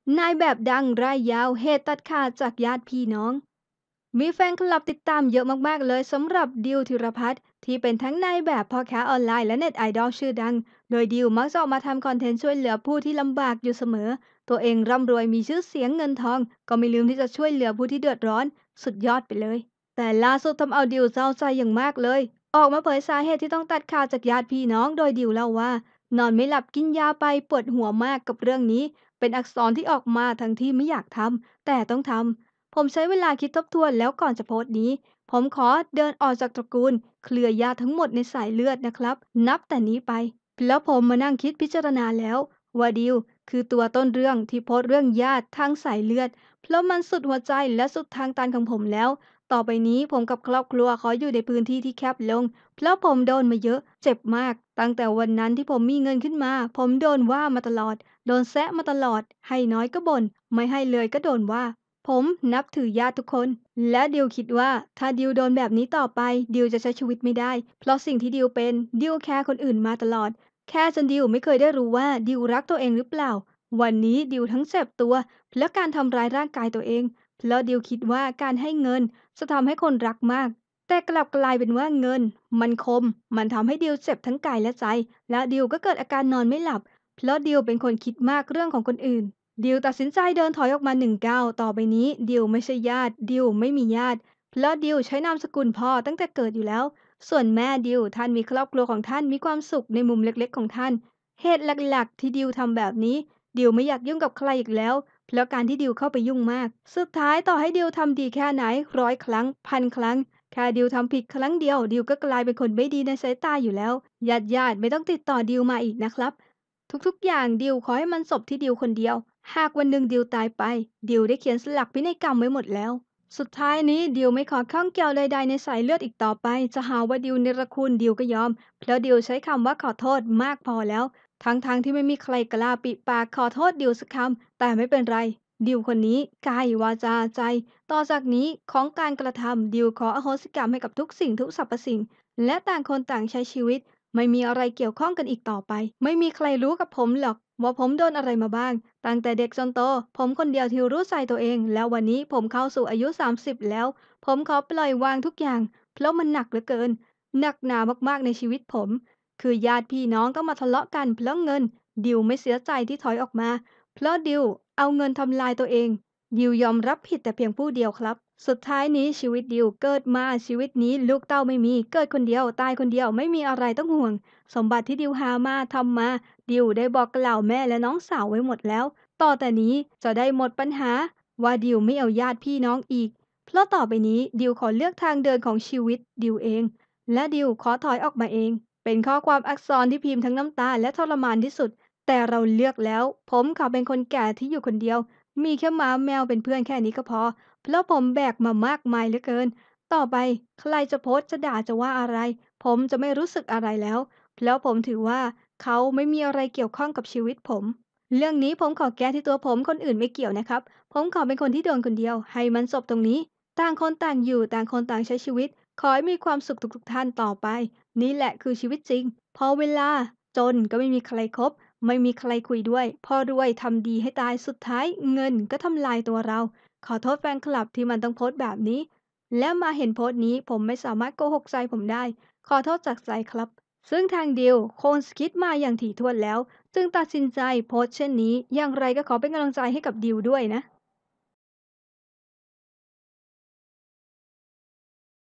นายแบบดังรายยาวเหตุตัดขาดจากญาติพี่น้องมีแฟนคลับติดตามเยอะมากๆเลยสำหรับดิวธีรพัฒน์ที่เป็นทั้งนายแบบพ่อค้าออนไลน์และเน็ตไอดอลชื่อดังโดยดิวมักจะออกมาทำคอนเทนต์ช่วยเหลือผู้ที่ลำบากอยู่เสมอตัวเองร่ำรวยมีชื่อเสียงเงินทองก็ไม่ลืมที่จะช่วยเหลือผู้ที่เดือดร้อนสุดยอดไปเลยแต่ล่าสุดทำเอาดิวเศร้าใจอย่างมากเลยออกมาเผยสาเหตุที่ต้องตัดขาดจากญาติพี่น้องโดยดิวเล่าว่านอนไม่หลับกินยาไปปวดหัวมากกับเรื่องนี้ เป็นอักษรที่ออกมาทั้งที่ไม่อยากทำแต่ต้องทำผมใช้เวลาคิดทบทวนแล้วก่อนจะโพสต์นี้ผมขอเดินออกจากตระกูลเครือญาติทั้งหมดในสายเลือดนะครับนับแต่นี้ไปแล้วผมมานั่งคิดพิจารณาแล้วว่าดิวคือตัวต้นเรื่องที่โพสต์เรื่องญาติทางสายเลือดเพราะมันสุดหัวใจและสุดทางตันของผมแล้วต่อไปนี้ผมกับครอบครัวขออยู่ในพื้นที่ที่แคบลงเพราะผมโดนมาเยอะเจ็บมากตั้งแต่วันนั้นที่ผมมีเงินขึ้นมาผมโดนว่ามาตลอด โดนแซะมาตลอด ให้น้อยก็บ่นไม่ให้เลยก็โดนว่า ผมนับถือญาติทุกคน และดิวคิดว่าถ้าดิวโดนแบบนี้ต่อไปดิวจะใช้ชีวิตไม่ได้ เพราะสิ่งที่ดิวเป็นดิวแคร์คนอื่นมาตลอด แค่จนดิวไม่เคยได้รู้ว่าดิวรักตัวเองหรือเปล่า วันนี้ดิวทั้งเจ็บตัวและการทำร้ายร่างกายตัวเอง เพราะดิวคิดว่าการให้เงินจะทำให้คนรักมาก แต่กลับกลายเป็นว่าเงินมันคม มันทำให้ดิวเจ็บทั้งกายและใจ และดิวก็เกิดอาการนอนไม่หลับ เพราะดิวเป็นคนคิดมากเรื่องของคนอื่นดิวตัดสินใจเดินถอยออกมา1 ก้าวต่อไปนี้ดิวไม่ใช่ญาติดิวไม่มีญาติเพราะดิวใช้นามสกุลพ่อตั้งแต่เกิดอยู่แล้วส่วนแม่ดิวท่านมีครอบครัวของท่านมีความสุขในมุมเล็กๆของท่านเหตุหลักๆที่ดิวทำแบบนี้ดิวไม่อยากยุ่งกับใครอีกแล้วเพราะการที่ดิวเข้าไปยุ่งมากสุดท้ายต่อให้ดิวทำดีแค่ไหน100 ครั้ง1,000 ครั้งแค่ดิวทำผิดครั้งเดียวดิวก็กลายเป็นคนไม่ดีในสายตาอยู่แล้วญาติไม่ต้องติดต่อดิวมาอีกนะครับ ทุกๆอย่างดิวขอให้มันจบที่ดิวคนเดียว หากวันหนึ่งดิวตายไปดิวได้เขียนสลักพินัยกรรมไว้หมดแล้ว สุดท้ายนี้ดิวไม่ขอข้องเกี่ยวใดๆในสายเลือดอีกต่อไป จะหาว่าดิวเนรคุณดิวก็ยอม เพราะดิวใช้คำว่าขอโทษมากพอแล้ว ทั้งที่ไม่มีใครกล้าปิปากขอโทษดิวสักคำ แต่ไม่เป็นไรดิวคนนี้กายวาจาใจ ต่อจากนี้ของการกระทำดิวขออโหสิกรรมให้กับทุกสิ่งทุกสรรพสิ่งและต่างคนต่างใช้ชีวิต ไม่มีอะไรเกี่ยวข้องกันอีกต่อไป ไม่มีใครรู้กับผมหรอกว่าผมโดนอะไรมาบ้าง ตั้งแต่เด็กจนโตผมคนเดียวที่รู้ใจตัวเอง แล้ววันนี้ผมเข้าสู่อายุ30แล้ว ผมขอปล่อยวางทุกอย่าง เพราะมันหนักเหลือเกิน หนักหนามากๆในชีวิตผม คือญาติพี่น้องต้องมาทะเลาะกันเพราะเงินดิวไม่เสียใจที่ถอยออกมา เพราะดิวเอาเงินทำลายตัวเองดิวยอมรับผิดแต่เพียงผู้เดียวครับสุดท้ายนี้ชีวิตดิวเกิดมาชีวิตนี้ลูกเต้าไม่มีเกิดคนเดียวตายคนเดียวไม่มีอะไรต้องห่วง สมบัติที่ดิวหามาทำมาดิวได้บอกกล่าวแม่และน้องสาวไว้หมดแล้วต่อแต่นี้จะได้หมดปัญหาว่าดิวไม่เอาญาติพี่น้องอีกเพราะต่อไปนี้ดิวขอเลือกทางเดินของชีวิตดิวเองและดิวขอถอยออกมาเองเป็นข้อความอักษรที่พิมพ์ทั้งน้ำตาและทรมานที่สุดแต่เราเลือกแล้วผมขอเป็นคนแก่ที่อยู่คนเดียวมีแค่หมาแมวเป็นเพื่อนแค่นี้ก็พอเพราะผมแบกมามากมายเหลือเกินต่อไปใครจะโพสต์จะด่าจะว่าอะไรผมจะไม่รู้สึกอะไรแล้ว แล้วผมถือว่าเขาไม่มีอะไรเกี่ยวข้องกับชีวิตผม เรื่องนี้ผมขอแก้ที่ตัวผมคนอื่นไม่เกี่ยวนะครับ ผมขอเป็นคนที่โดนคนเดียวให้มันจบตรงนี้ต่างคนต่างอยู่ต่างคนต่างใช้ชีวิตขอให้มีความสุขทุกๆท่านต่อไปนี่แหละคือชีวิตจริงพอเวลาจนก็ไม่มีใครคบไม่มีใครคุยด้วยพอรวยทำดีให้ตายสุดท้ายเงินก็ทำลายตัวเราขอโทษแฟนคลับที่มันต้องโพสต์แบบนี้และมาเห็นโพสต์นี้ผมไม่สามารถโกหกใจผมได้ขอโทษจากใจครับ ซึ่งทางดิวคงคิดมาอย่างถี่ถ้วนแล้วจึงตัดสินใจโพสต์เช่นนี้อย่างไรก็ขอเป็นกำลังใจให้กับดิวด้วยนะ